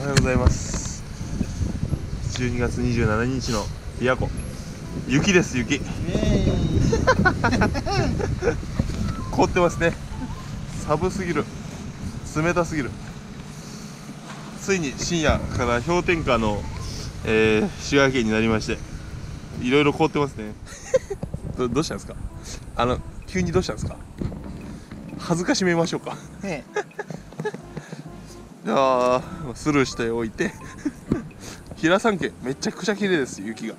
おはようございます。12月27日の琵琶湖、雪です。雪凍ってますね。寒すぎる、冷たすぎる。ついに深夜から氷点下の、滋賀県になりまして、いろいろ凍ってますね。どうしたんですか？急にどうしたんですか？恥ずかしめましょうか。いやー、スルーしておいて平山家めちゃくちゃ綺麗です。雪が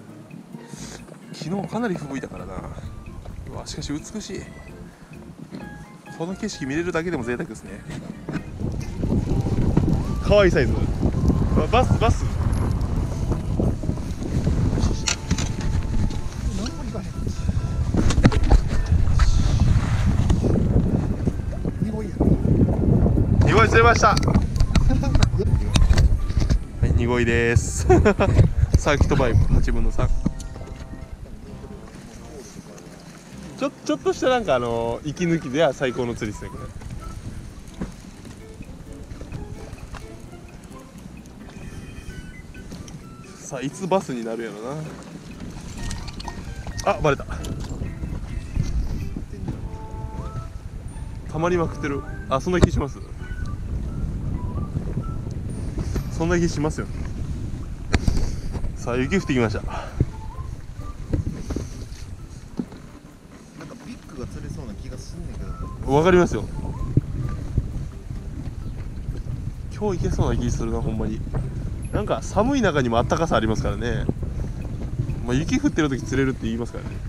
昨日かなり吹雪いたからな。うわ、しかし美しい。この景色見れるだけでも贅沢ですね。かわいいサイズ。バス2号釣れました。はい、2号です。サーキットバイク8分の3。ちょっとしたなんか息抜きでは最高の釣りですね、これ。さあ、いつバスになるやろな。あ、バレた。たまりまくってる。あ、そんな気します。そんな気しますよ。さあ、雪降ってきました。 なんかビッグが釣れそうな気がすんねんけど。 わかりますよ。今日行けそうな気するな、ほんまに。なんか寒い中にもあったかさありますからね。まあ、雪降ってる時釣れるって言いますからね。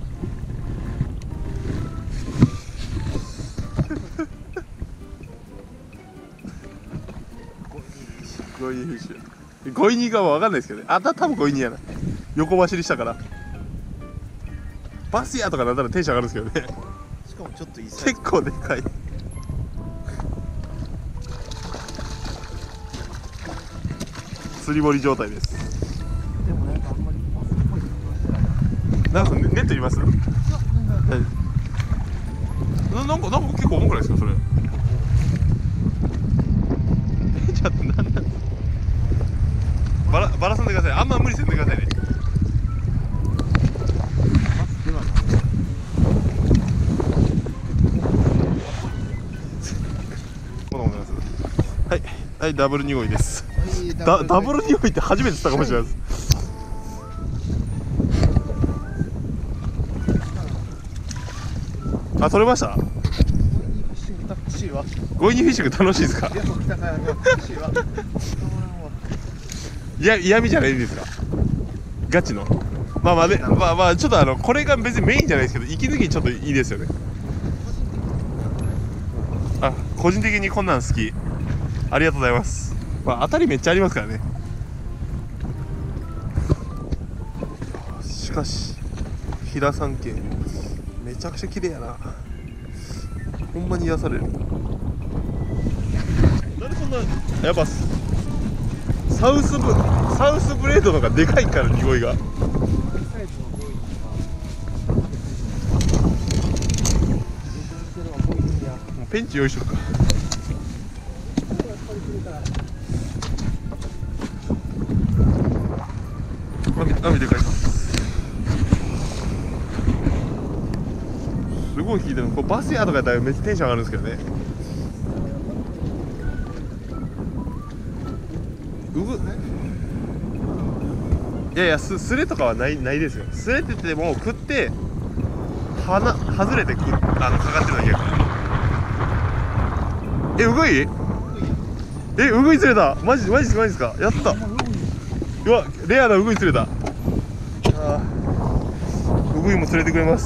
ゴイニフィッシュ。ゴイニかは分かんないですけどね。多分ゴイニやな。横走りしたから。バスやとかなったらテンション上がるんですけどね。 しかもちょっといいサイズ。 結構でかい。釣り堀状態です。 でもなんかあんまりバスっぽい感じはしてない。 なんかネットいます？なんか結構重くないですかそれ？ちょっとバラさんでください。あんま無理せんでくださいね。はいはい、ダブル2号です。ダブル2号って初めて釣ったかもしれないです。あ、取れました。ゴイニフィッシング楽しいですか？いや、嫌味じゃないですか。ガチの。まあちょっとこれが別にメインじゃないですけど、息抜きにちょっといいですよね。あ、個人的にこんなん好き。ありがとうございます。まあ、当たりめっちゃありますからね。しかし平山家めちゃくちゃ綺麗やな。ほんまに癒される。なんでそんな、やっぱサウスブレードの方がでかいから、ニゴイが。もうペンチ用意しとくか。網でかいです。すごい引いてる。これバスやとかやったらめっちゃテンション上がるんですけどね。いやいや、スレとかはないですよ。スレてても食って外れてかかってるだけやから。ウグイ釣れた。マジですか。やった。うわ、レアなウグイ釣れた。ウグイも釣れてくれます。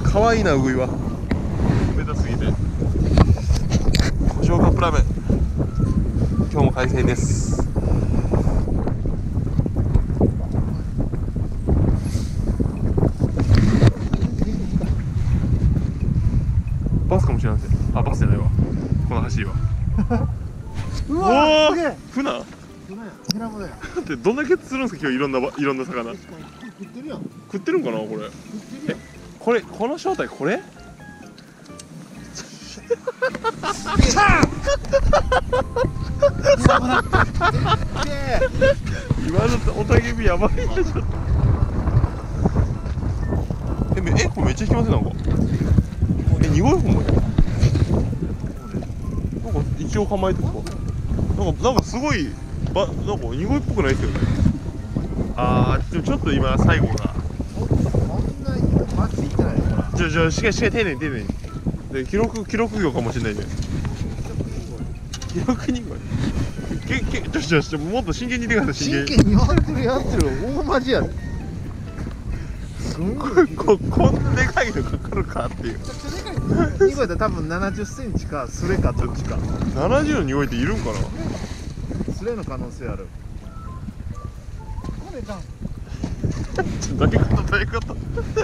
可愛いな、ウグイは。冷たすぎて。胡椒カップラーメン、今日も開催です。バスかもしれません。あ、バスじゃないわ、この橋は。 うわ、すげえ。 船だってどんだけ釣るんですか今日。いろんな魚食ってるやん。 食ってるんかなこれ。この正体これ今のおたけびやばいなちょっと。これめっちゃ引きませんなんか。濁いほんまに。なんか一応構えてるか。なんかすごいなんか濁いっぽくないですよね。でもちょっと今最後が。 こんなにマジいってないのかな。 しっかり丁寧にで記録業かもしれないね。記録にちょもっと真剣に言ってください。 真剣にやってる大マジやで。すごいこんなでかいのかかるかっていう。 濁いと多分70センチかスレかどっちか。 70の濁いっているんかな。 スレの可能性ある。これじゃん。 どういうこと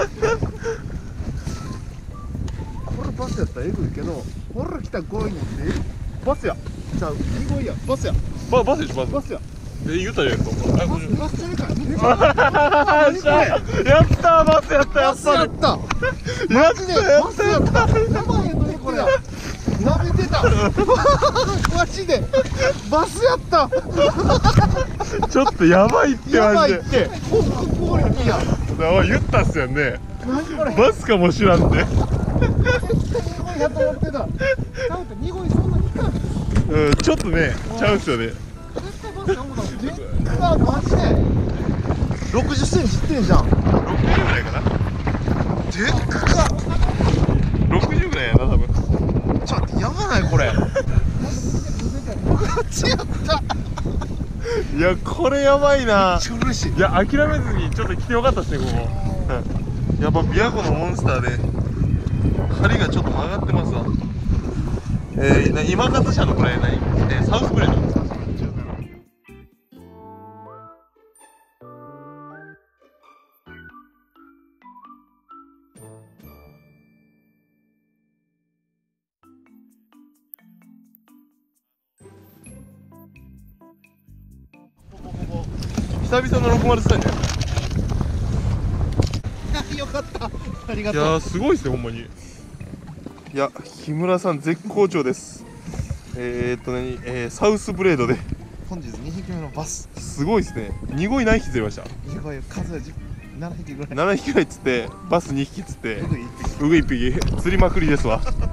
これバスやったらエグいけど、ほら来た5位にバスや。じゃあ濁いやバスや。 バスでしょバスや。 言ったじゃないですか。 バスじゃねえか。 やったバスやったやっバスやぱりった。 マジでバスやった。やばいよこれ。なめてた。マジでバスやった。 ちょっとやばいってやばマジで。 いって。これいや。 言ったっすよね。 何これ。 バスかもしらんね。 濁いやと思ってた。ちゃうって濁いそんなにいかん。 ちょっとねちゃうっすよね。 絶対バスや思うたもん。でっかマジで。60センチいってんじゃん。 60ぐらいかな。 でっか。 60ぐらいやな多分。 ちょっと待ってやばないこれ。マジやった。 いやこれやばいな。 超嬉しい。 いや諦めずにちょっと来てよかったですねここ。やっぱ琵琶湖のモンスターで針がちょっと曲がってますわ。今方車のこれサウスブレードですか。久々の603じゃない。 よかった。ありがいとう。 やすごいですねほんまに。いや木村さん絶好調です。サウスブレードで本日2匹目のバス。 すごいですね。濁い何匹釣りました。 濁い数は7匹ぐらい。 7匹ぐらい釣ってバス2匹釣って僕1匹。 ウグ1匹釣りまくりですわ。